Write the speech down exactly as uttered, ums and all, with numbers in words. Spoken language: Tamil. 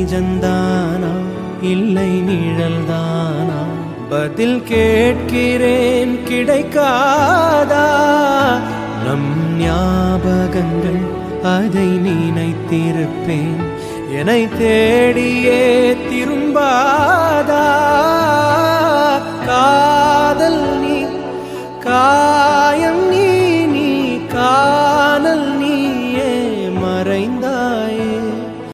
நிஜந்தானா இல்லை நிழல்தானா பதில் கேட்கிறேன் கிடைக்காதா நம் ஞாபகங்கள் அதை நினைத்திருப்பேன் என்னை தேடியே திரும்பாதா காதல் நீ கா